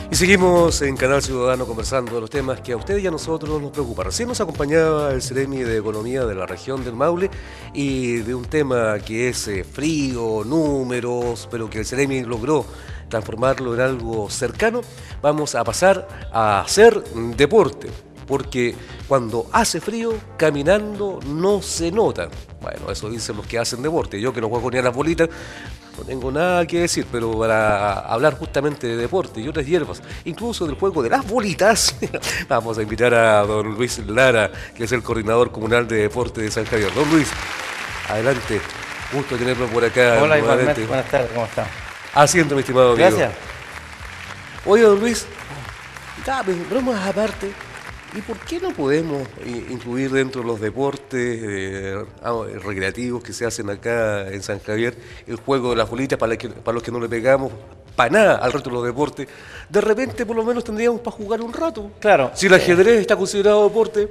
Y seguimos en Canal Ciudadano conversando de los temas que a ustedes y a nosotros nos preocupan. Recién nos acompañaba el Ceremi de Economía de la región del Maule y de un tema que es frío, números, pero que el Ceremi logró transformarlo en algo cercano. Vamos a pasar a hacer deporte, porque cuando hace frío, caminando no se nota. Bueno, eso dicen los que hacen deporte. Yo que no juego ni a las bolitas, no tengo nada que decir, pero para hablar justamente de deporte y otras hierbas, incluso del juego de las bolitas, vamos a invitar a don Luis Lara, que es el coordinador comunal de deporte de San Javier. Don Luis, adelante, gusto tenerlo por acá. Hola, igualmente. Buenas tardes, ¿cómo está? Haciendo, mi estimado amigo. Gracias. Oye, don Luis, bromas aparte, ¿y por qué no podemos incluir dentro de los deportes recreativos que se hacen acá en San Javier el juego de las bolitas para los que no le pegamos para nada al resto de los deportes? De repente por lo menos tendríamos para jugar un rato. Claro. Si el ajedrez está considerado deporte.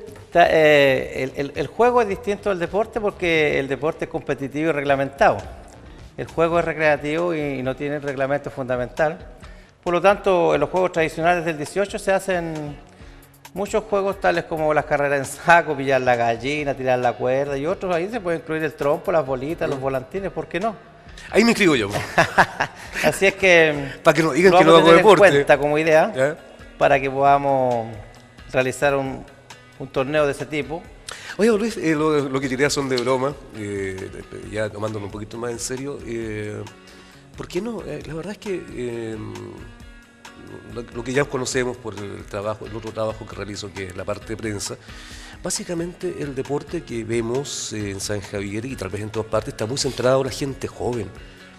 El juego es distinto al deporte porque el deporte es competitivo y reglamentado. El juego es recreativo y no tiene reglamento fundamental. Por lo tanto, en los juegos tradicionales del 18 se hacen muchos juegos tales como las carreras en saco, pillar la gallina, tirar la cuerda y otros. Ahí se puede incluir el trompo, las bolitas, los volantines, ¿por qué no? Ahí me inscribo yo. Así es que para que no digan lo que no vamos a hago tener deporte. en cuenta como idea, ¿Ya? para que podamos realizar un torneo de ese tipo. Oye, Luis, lo que diría son de broma, ya tomándolo un poquito más en serio. ¿Por qué no? La verdad es que lo que ya conocemos por el otro trabajo que realizo, que es la parte de prensa, básicamente el deporte que vemos en San Javier y tal vez en todas partes está muy centrado en la gente joven.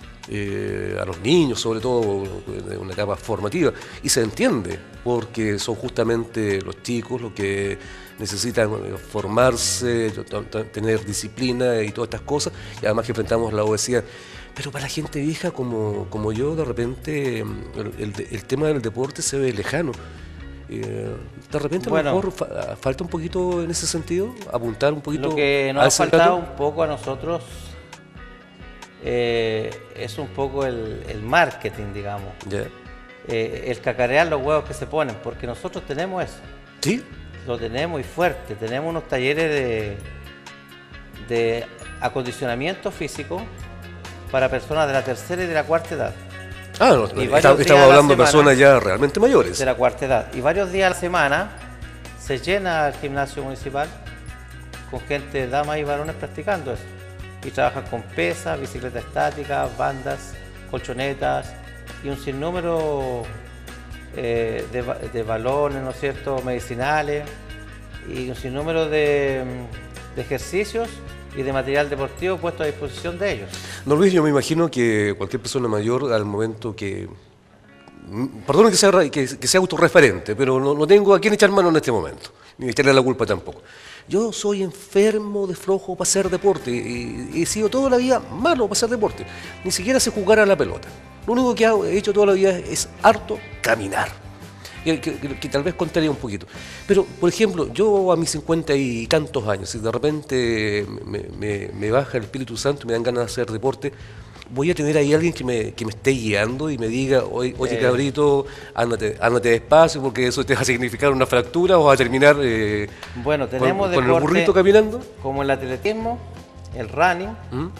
A los niños, sobre todo en una etapa formativa, y se entiende porque son justamente los chicos los que necesitan formarse, tener disciplina y todas estas cosas, y además que enfrentamos la obesidad. Pero para la gente vieja como yo, de repente el tema del deporte se ve lejano. De repente a lo mejor falta un poquito en ese sentido, apuntar un poquito. Lo que nos ha faltado un poco a nosotros es un poco el marketing, digamos. Yeah. El cacarear los huevos que se ponen, porque nosotros tenemos eso. ¿Sí? Lo tenemos y fuerte. Tenemos unos talleres de acondicionamiento físico para personas de la tercera y de la cuarta edad. Ah, no, estamos hablando de personas ya realmente mayores. De la cuarta edad. Y varios días a la semana se llena el gimnasio municipal con gente, damas y varones practicando eso. Y trabajan con pesas, bicicletas estáticas, bandas, colchonetas y un sinnúmero de balones, ¿no es cierto?, medicinales y un sinnúmero de ejercicios y de material deportivo puesto a disposición de ellos. Don Luis, yo me imagino que cualquier persona mayor al momento perdón que sea autorreferente, pero no tengo a quién echar mano en este momento, ni echarle la culpa tampoco. Yo soy enfermo de flojo para hacer deporte y he sido toda la vida malo para hacer deporte. Ni siquiera sé jugar a la pelota. Lo único que he hecho toda la vida es harto caminar. Que tal vez contaría un poquito. Pero, por ejemplo, yo a mis 50 y tantos años, si de repente me baja el Espíritu Santo y me dan ganas de hacer deporte, voy a tener ahí alguien que me esté guiando y me diga, oye cabrito, ándate despacio porque eso te va a significar una fractura o va a terminar bueno, tenemos con el burrito caminando. Como el atletismo, el running,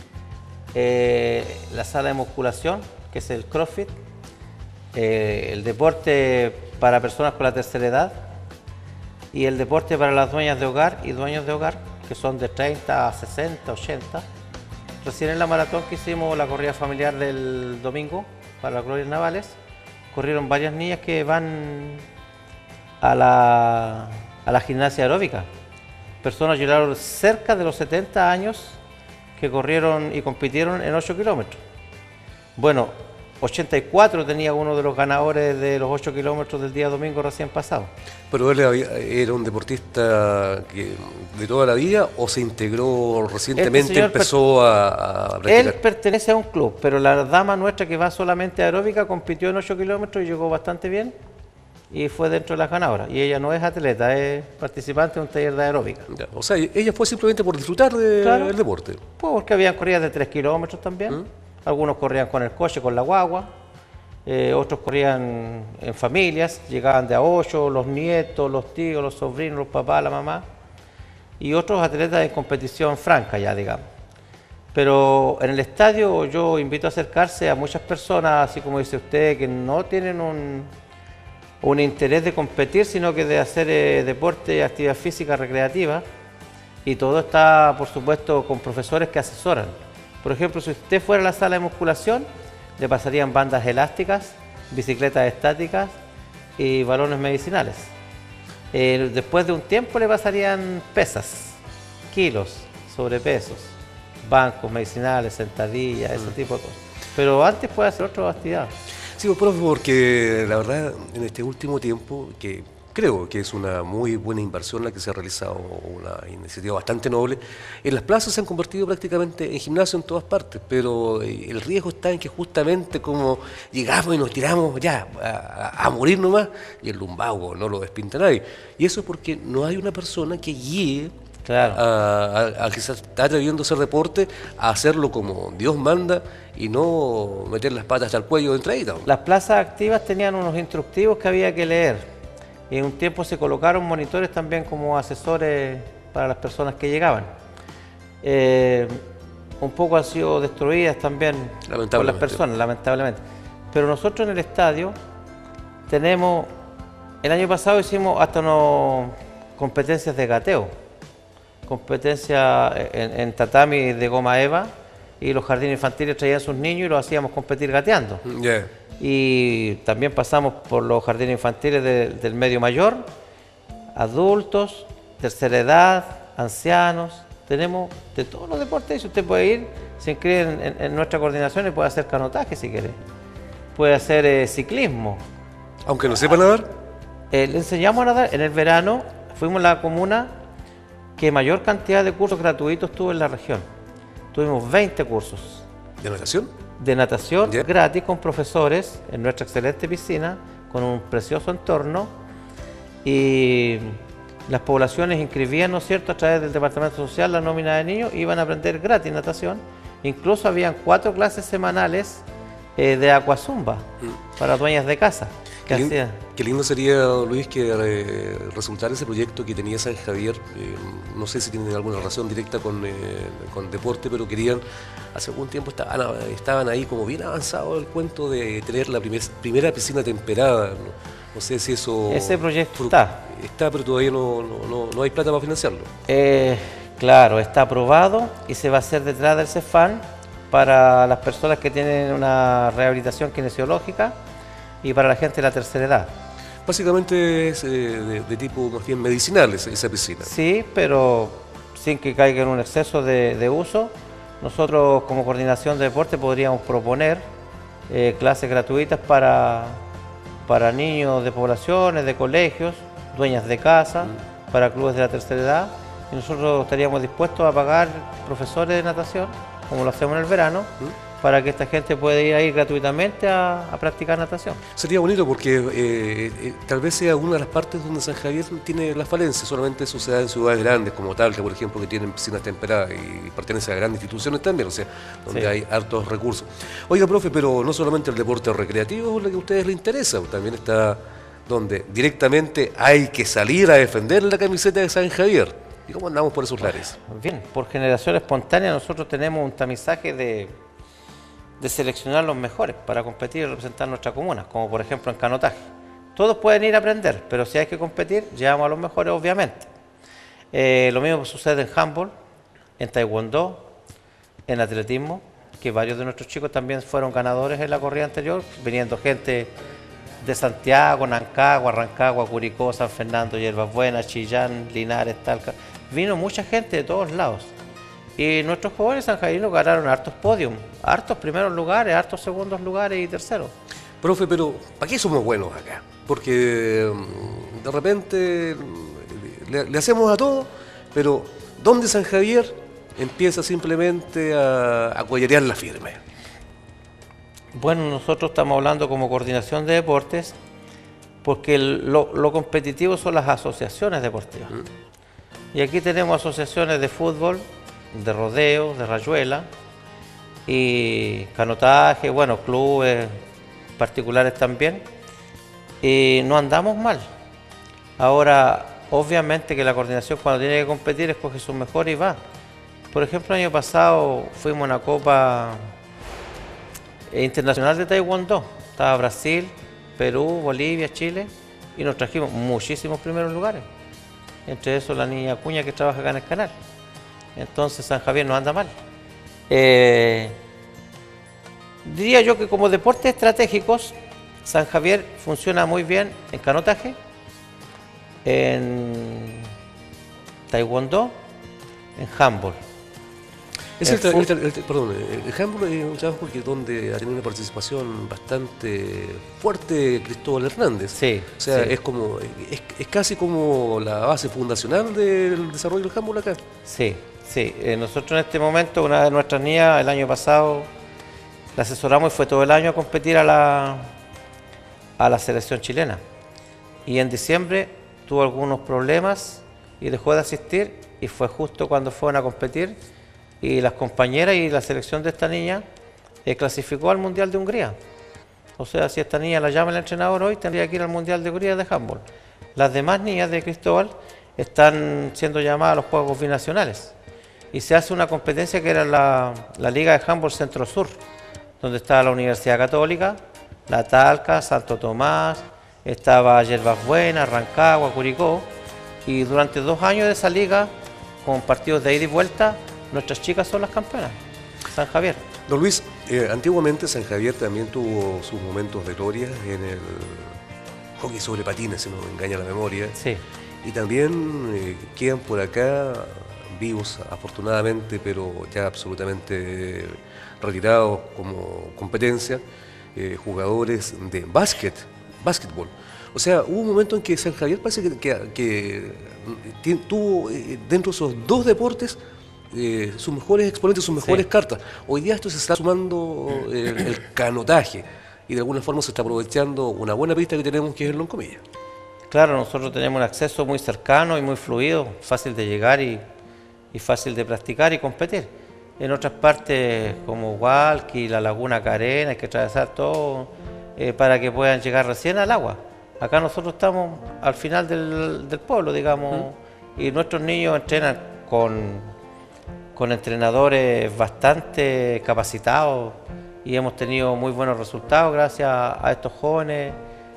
la sala de musculación, que es el CrossFit, el deporte para personas con la tercera edad y el deporte para las dueñas de hogar y dueños de hogar, que son de 30 a 60, 80. Recién en la maratón que hicimos, la corrida familiar del domingo para las glorias navales, corrieron varias niñas que van a la gimnasia aeróbica. Personas llegaron cerca de los 70 años que corrieron y compitieron en 8 kilómetros. Bueno, 84 tenía uno de los ganadores de los 8 kilómetros del día domingo recién pasado. ¿Pero él era un deportista de toda la vida o se integró recientemente, empezó a practicar? Él pertenece a un club, pero la dama nuestra que va solamente a aeróbica compitió en 8 kilómetros y llegó bastante bien y fue dentro de las ganadoras. Y ella no es atleta, es participante de un taller de aeróbica. Ya, o sea, ella fue simplemente por disfrutar del deporte. Pues porque habían corridas de 3 kilómetros también. Algunos corrían con el coche, con la guagua. otros corrían en familias, llegaban de a 8, los nietos, los tíos, los sobrinos, los papás, la mamá, y otros atletas en competición franca ya, digamos. Pero en el estadio yo invito a acercarse a muchas personas, así como dice usted, que no tienen un interés de competir, sino que de hacer deporte y actividad física recreativa, y todo está, por supuesto, con profesores que asesoran. Por ejemplo, si usted fuera a la sala de musculación, le pasarían bandas elásticas, bicicletas estáticas y balones medicinales. Después de un tiempo le pasarían pesas, kilos, sobrepesos, bancos medicinales, sentadillas, ese tipo de cosas. Pero antes puede hacer otras actividades. Sí, pues, profe, porque la verdad en este último tiempo, que creo que es una muy buena inversión la que se ha realizado, una iniciativa bastante noble, en las plazas se han convertido prácticamente en gimnasio en todas partes, pero el riesgo está en que justamente como llegamos y nos tiramos ya a morir nomás, y el lumbago no lo despinta nadie. Y eso es porque no hay una persona que guíe Claro. a que se está atreviendo a hacer deporte, a hacerlo como Dios manda y no meter las patas hasta el cuello de entradita. Las plazas activas tenían unos instructivos que había que leer. Y en un tiempo se colocaron monitores también como asesores para las personas que llegaban. Un poco han sido destruidas también por las personas, lamentablemente. Pero nosotros en el estadio tenemos, el año pasado hicimos hasta unas competencias de gateo, competencias en tatami de goma eva, y los jardines infantiles traían sus niños y los hacíamos competir gateando. Yeah. Y también pasamos por los jardines infantiles del medio mayor, adultos, tercera edad, ancianos. Tenemos de todos los deportes. Usted puede ir, se inscribe en nuestra coordinación y puede hacer canotaje si quiere. Puede hacer ciclismo. Aunque no sepa nadar. Le enseñamos a nadar. En el verano fuimos la comuna que mayor cantidad de cursos gratuitos tuvo en la región. Tuvimos 20 cursos. ¿De natación? De natación Yeah. gratis con profesores en nuestra excelente piscina, con un precioso entorno, y las poblaciones inscribían, ¿no es cierto?, a través del Departamento Social la nómina de niños, iban a aprender gratis natación. Incluso habían 4 clases semanales de aquazumba para dueñas de casa. Qué lindo sería, Luis, que resultara ese proyecto que tenía San Javier. No sé si tienen alguna relación directa con deporte, pero querían, hace algún tiempo estaban ahí como bien avanzado el cuento de tener la primera piscina temperada. No sé si eso... Ese proyecto está. Está, pero todavía no hay plata para financiarlo. Claro, está aprobado y se va a hacer detrás del CEFAM para las personas que tienen una rehabilitación kinesiológica y para la gente de la tercera edad. Básicamente es de tipo más bien medicinal esa piscina. Sí, pero sin que caiga en un exceso de uso. Nosotros como coordinación de deporte podríamos proponer clases gratuitas para niños de poblaciones, de colegios, dueñas de casa, para clubes de la tercera edad. Y nosotros estaríamos dispuestos a pagar profesores de natación, como lo hacemos en el verano, para que esta gente pueda ir ahí gratuitamente a practicar natación. Sería bonito porque tal vez sea una de las partes donde San Javier tiene las falencias. Solamente eso se da en ciudades grandes como Talca, por ejemplo, que tienen piscinas temperadas y pertenece a grandes instituciones también, o sea, donde hay hartos recursos. Oiga, profe, pero no solamente el deporte recreativo es lo que a ustedes les interesa, también está donde directamente hay que salir a defender la camiseta de San Javier. ¿Y cómo andamos por esos lares? Bien, por generación espontánea nosotros tenemos un tamizaje de seleccionar los mejores para competir y representar nuestra comuna, como por ejemplo en canotaje. Todos pueden ir a aprender, pero si hay que competir, llevamos a los mejores, obviamente. Lo mismo sucede en handball, en taekwondo, en atletismo, que varios de nuestros chicos también fueron ganadores en la corrida anterior, viniendo gente de Santiago, Nancagua, Rancagua, Curicó, San Fernando, Hierbas Buenas, Chillán, Linares, Talca. Vino mucha gente de todos lados. Y nuestros jóvenes sanjarinos ganaron hartos podios, hartos primeros lugares, hartos segundos lugares y terceros. Profe, pero ¿para qué somos buenos acá? Porque de repente le hacemos a todo, pero ¿dónde San Javier empieza simplemente a cuellerear la firme? Bueno, nosotros estamos hablando como coordinación de deportes porque lo competitivo son las asociaciones deportivas. Y aquí tenemos asociaciones de fútbol, de rodeo, de rayuela y canotaje, bueno, clubes particulares también, y no andamos mal. Ahora, obviamente que la coordinación cuando tiene que competir escoge sus mejores y va. Por ejemplo, el año pasado fuimos a una Copa Internacional de Taekwondo. Estaba Brasil, Perú, Bolivia, Chile, y nos trajimos muchísimos primeros lugares. Entre eso la niña Cuña que trabaja acá en el canal. Entonces San Javier no anda mal. Diría yo que como deportes estratégicos, San Javier funciona muy bien en canotaje, en taekwondo, en handball. Perdón, el handball es un trabajo donde ha tenido una participación bastante fuerte Cristóbal Hernández. Sí. O sea, sí. es casi como la base fundacional del desarrollo del handball acá. Sí, sí. Nosotros en este momento, una de nuestras niñas, el año pasado, la asesoramos y fue todo el año a competir a la selección chilena. Y en diciembre tuvo algunos problemas y dejó de asistir, y fue justo cuando fueron a competir, y las compañeras y la selección de esta niña clasificó al Mundial de Hungría. O sea, si esta niña la llama el entrenador hoy, tendría que ir al Mundial de Hungría de handball. Las demás niñas de Cristóbal están siendo llamadas a los Juegos Binacionales. Y se hace una competencia que era la Liga de Handball Centro-Sur, donde está la Universidad Católica, La Talca, Santo Tomás, estaba Yerbas Buenas, Rancagua, Curicó, y durante 2 años de esa liga, con partidos de ida y vuelta, nuestras chicas son las campeonas, San Javier. Don Luis, antiguamente San Javier también tuvo sus momentos de gloria en el hockey sobre patines, si no me engaña la memoria. Sí. Y también quedan por acá vivos, afortunadamente, pero ya absolutamente retirados como competencia, jugadores de básquetbol. O sea, hubo un momento en que San Javier parece que tuvo dentro de esos 2 deportes sus mejores exponentes, sus mejores cartas. Hoy día esto se está sumando el canotaje, y de alguna forma se está aprovechando una buena pista que tenemos, que es el Loncomilla. Claro, nosotros tenemos un acceso muy cercano y muy fluido, fácil de llegar y fácil de practicar y competir. En otras partes como Hualqui, la Laguna Carena, hay que atravesar todo para que puedan llegar recién al agua. Acá nosotros estamos al final del pueblo, digamos, y nuestros niños entrenan con entrenadores bastante capacitados, y hemos tenido muy buenos resultados gracias a estos jóvenes,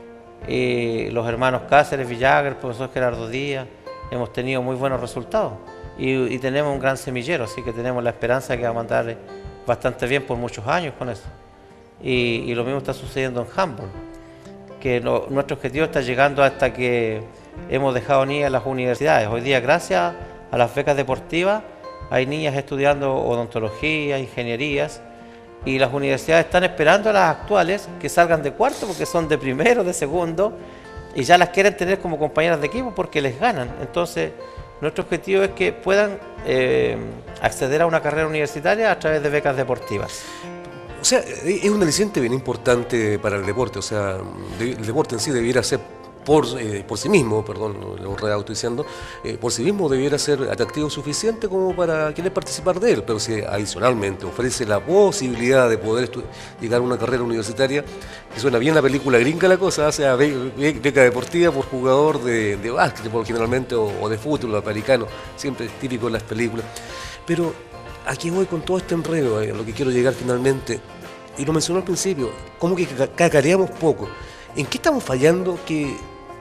los hermanos Cáceres, Villagra, el profesor Gerardo Díaz. Hemos tenido muy buenos resultados y tenemos un gran semillero, así que tenemos la esperanza de que va a mandar bastante bien por muchos años con eso. Y lo mismo está sucediendo en handball, que nuestro objetivo está llegando hasta que hemos dejado niñas en las universidades. Hoy día, gracias a las becas deportivas, hay niñas estudiando odontología, ingenierías, y las universidades están esperando a las actuales que salgan de cuarto, porque son de primero, de segundo, y ya las quieren tener como compañeras de equipo porque les ganan. Entonces, nuestro objetivo es que puedan acceder a una carrera universitaria a través de becas deportivas. O sea, es un aliciente bien importante para el deporte. O sea, el deporte en sí debiera ser por sí mismo, perdón, lo reautorizando, por sí mismo debiera ser atractivo suficiente como para querer participar de él, pero si adicionalmente ofrece la posibilidad de poder llegar a una carrera universitaria, que suena bien la película gringa la cosa, o sea, beca deportiva por jugador de básquetbol generalmente, o de fútbol americano, siempre es típico en las películas. Pero aquí voy con todo este enredo, a lo que quiero llegar finalmente, y lo mencionó al principio, como que cacareamos poco. ¿En qué estamos fallando que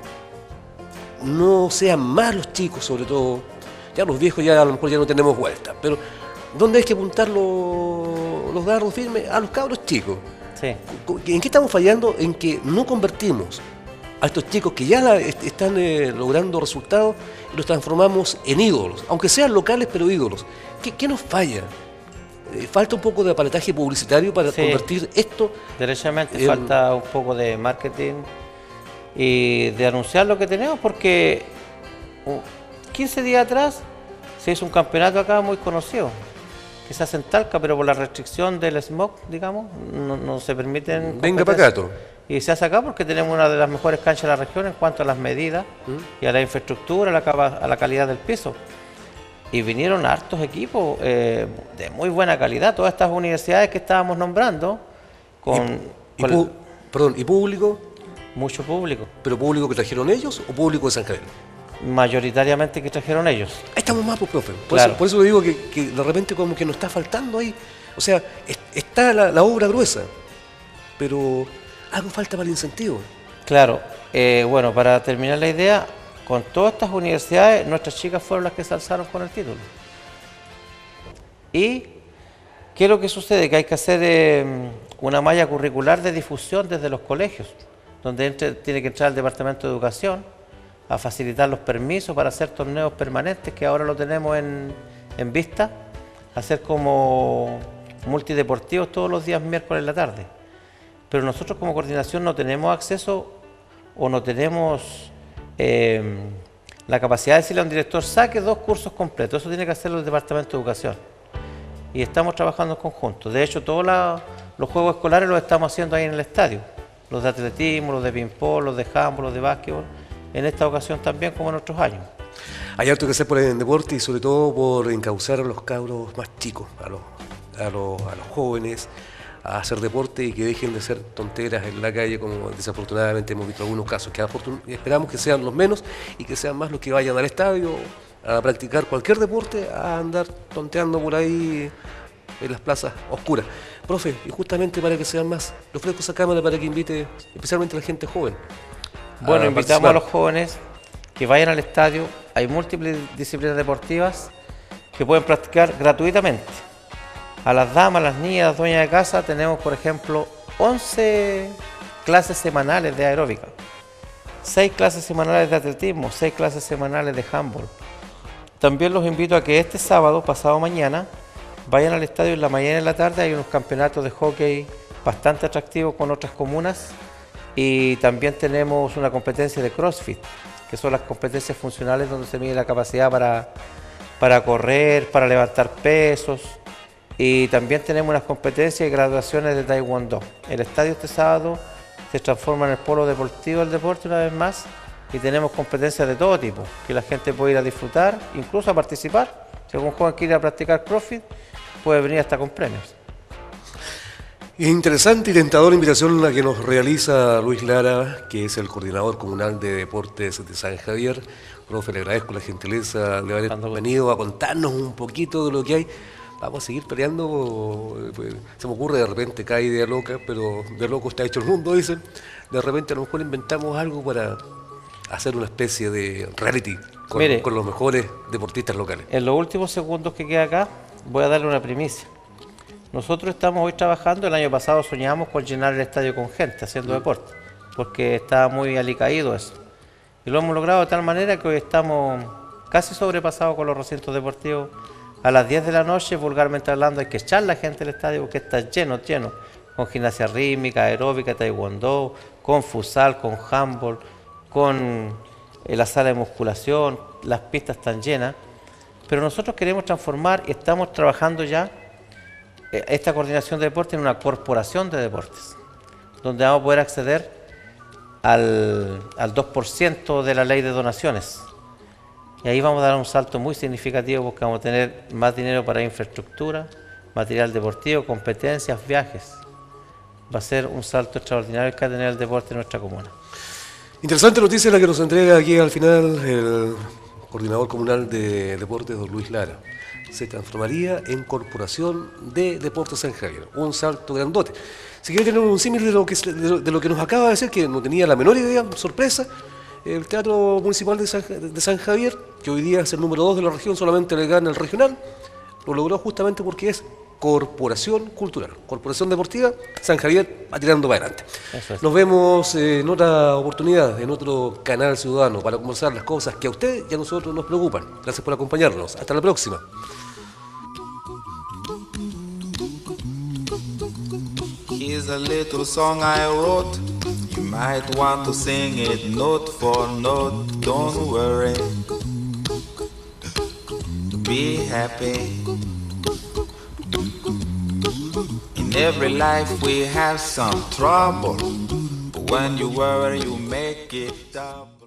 no sean más los chicos, sobre todo? Ya los viejos ya a lo mejor ya no tenemos vuelta, pero ¿dónde hay que apuntar los dardos firmes? A los cabros chicos. Sí. ¿En qué estamos fallando? En que no convertimos a estos chicos que ya están logrando resultados y los transformamos en ídolos, aunque sean locales, pero ídolos. ¿Qué nos falla? Falta un poco de aparataje publicitario para convertir esto. Derechamente falta un poco de marketing y de anunciar lo que tenemos, porque 15 días atrás se hizo un campeonato acá muy conocido, que se hace en Talca, pero por la restricción del smog, digamos, no se permiten. Venga para acá. Y se hace acá porque tenemos una de las mejores canchas de la región en cuanto a las medidas y a la infraestructura, a la calidad del piso. Y vinieron hartos equipos de muy buena calidad, todas estas universidades que estábamos nombrando. Perdón, ¿y público? Mucho público, ¿Pero público que trajeron ellos o público de San Javier? mayoritariamente que trajeron ellos. Ahí estamos más, pues, profe. Claro. Por eso digo que de repente como que nos está faltando ahí. O sea, está la obra gruesa, pero algo falta para el incentivo. Claro, bueno, para terminar la idea, con todas estas universidades, nuestras chicas fueron las que se alzaron con el título. ¿Y qué es lo que sucede? Que hay que hacer una malla curricular de difusión desde los colegios, donde tiene que entrar el Departamento de Educación a facilitar los permisos para hacer torneos permanentes, que ahora lo tenemos en vista, hacer como multideportivos todos los días miércoles en la tarde. Pero nosotros como coordinación no tenemos acceso o no tenemos la capacidad de decirle a un director, saque 2 cursos completos. Eso tiene que hacerlo el Departamento de Educación. Y estamos trabajando en conjunto. De hecho, todos los juegos escolares los estamos haciendo ahí en el estadio. Los de atletismo, los de ping-pong, los de handball, los de básquetbol. En esta ocasión también, como en otros años. Hay harto que hacer por el deporte y sobre todo por encauzar a los cabros más chicos, a los jóvenes, a hacer deporte y que dejen de ser tonteras en la calle, como desafortunadamente hemos visto algunos casos, que esperamos que sean los menos y que sean más los que vayan al estadio a practicar cualquier deporte, a andar tonteando por ahí en las plazas oscuras. Profe, y justamente para que sean más, le ofrezco esa cámara para que invite especialmente a la gente joven. Bueno, invitamos a los jóvenes que vayan al estadio. Hay múltiples disciplinas deportivas que pueden practicar gratuitamente. A las damas, las niñas, las dueñas de casa, tenemos, por ejemplo, 11 clases semanales de aeróbica, 6 clases semanales de atletismo, 6 clases semanales de handball. También los invito a que este sábado, pasado mañana, vayan al estadio en la mañana y en la tarde. Hay unos campeonatos de hockey bastante atractivos con otras comunas. Y también tenemos una competencia de CrossFit, que son las competencias funcionales donde se mide la capacidad para correr, para levantar pesos. Y también tenemos unas competencias y graduaciones de Taekwondo. El estadio este sábado se transforma en el polo deportivo del deporte una vez más y tenemos competencias de todo tipo, que la gente puede ir a disfrutar, incluso a participar. Si algún joven quiere ir a practicar CrossFit, puede venir hasta con premios. Es interesante y tentadora invitación la que nos realiza Luis Lara, que es el coordinador comunal de deportes de San Javier. Profe, le agradezco la gentileza de haber venido a contarnos un poquito de lo que hay. Vamos a seguir peleando, pues, se me ocurre de repente cada idea loca, pero de loco está hecho el mundo, dicen. De repente a lo mejor inventamos algo para hacer una especie de reality con los mejores deportistas locales. En los últimos segundos que queda acá, voy a darle una primicia. Nosotros estamos hoy trabajando, el año pasado soñamos con llenar el estadio con gente haciendo deporte, porque estaba muy alicaído eso. Y lo hemos logrado de tal manera que hoy estamos casi sobrepasados con los recintos deportivos. A las 10 de la noche, vulgarmente hablando, hay que echar la gente al estadio porque está lleno, con gimnasia rítmica, aeróbica, taekwondo, con futsal, con handball, con la sala de musculación, las pistas están llenas. Pero nosotros queremos transformar y estamos trabajando ya esta coordinación de deporte en una corporación de deportes, donde vamos a poder acceder al 2% de la ley de donaciones. Y ahí vamos a dar un salto muy significativo porque vamos a tener más dinero para infraestructura, material deportivo, competencias, viajes. Va a ser un salto extraordinario que va a tener el deporte en nuestra comuna. Interesante noticia la que nos entrega aquí al final el coordinador comunal de deportes, don Luis Lara. Se transformaría en Corporación de Deportes San Javier. Un salto grandote. Si quiere tener un símil de lo que nos acaba de decir, que no tenía la menor idea, sorpresa, el Teatro Municipal de San Javier, que hoy día es el número 2 de la región, solamente le gana el regional, lo logró justamente porque es Corporación Cultural, Corporación Deportiva, San Javier va tirando para adelante. Nos vemos en otra oportunidad, en otro canal ciudadano, para conversar las cosas que a usted y a nosotros nos preocupan. Gracias por acompañarnos. Hasta la próxima. Here's a little song I wrote. You might want to sing it note for note. Don't worry. Be happy. In every life we have some trouble. But when you worry, you make it double.